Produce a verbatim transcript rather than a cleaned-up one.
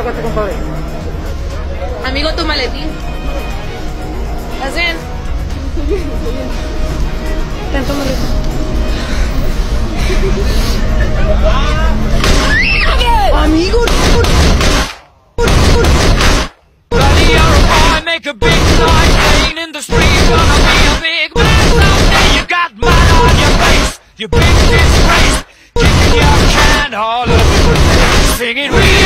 Sácate, compadre. Amigo, tu maletín. ¿Estás bien? Ten tu maletín. Amigo. Make a big noise playing in the street. Gonna be a big man someday. You got mud on your face, you big disgrace. Kicking your can all over, singing we